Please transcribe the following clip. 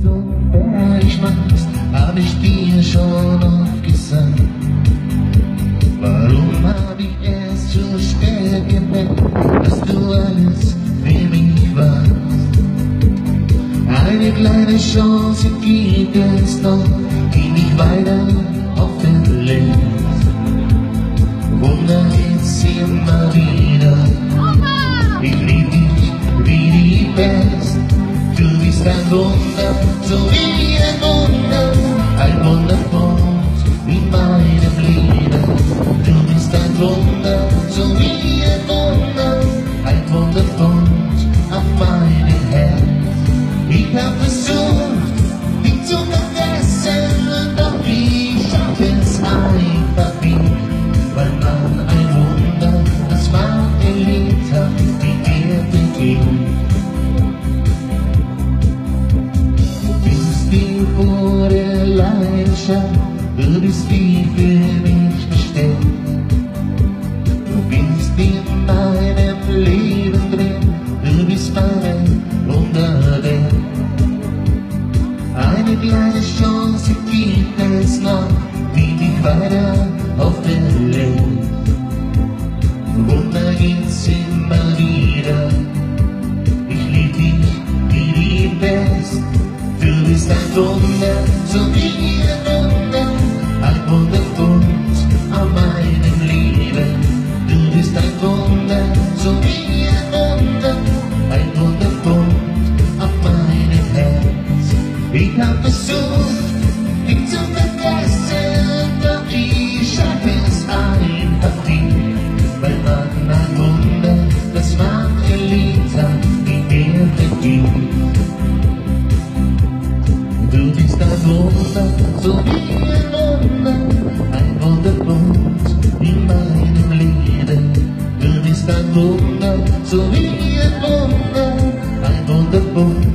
so wer ich machst, hab ich dir schon oft gesagt. Warum hab ich erst zu spät gemerkt, dass du alles für mich warst? Eine kleine Chance gibt es noch, die mich weiter hoffen lässt. Wunder gibt's immer wieder, ich lieb dich wie die Best. Du bist ein Wunder, so wie ein Wunder, ein Wunderpunkt in meinem Leben. Du bist ein Wunder, so wie ein Wunder, ein Wunderpunkt auf meinem Herz. Ich hab versucht, dich zu vergessen, doch ich schaff es einfach nicht, weil man ein Wunder, das man geliebt hat, die dir begegnet. Die pure Leidenschaft, du bist wie für mich bestimmt. Du bist in meinem Leben drin, du bist mein Wunderwerk. Eine kleine Chance gibt es noch, die dich weiter auf der Welt. Wunder gibt's immer wieder, ich lieb dich wie die Best. Du bist ein Wunder, so wie ein Wunder, ein Wunderpunkt an meinem Leben. Du bist ein Wunder, so wie ein Wunder, ein Wunderpunkt auf meinem Herz. Ich hab versucht, dich zu vergessen, doch ich schaff es einfach nicht, weil man ein Wunder, das man geliebt hat, die dir vergibt. Du bist ein Wunder, so wie ein Wunder, ein Wunderpunkt in meinem Leben. Du bist ein Wunder, so wie ein Wunder, ein Wunderpunkt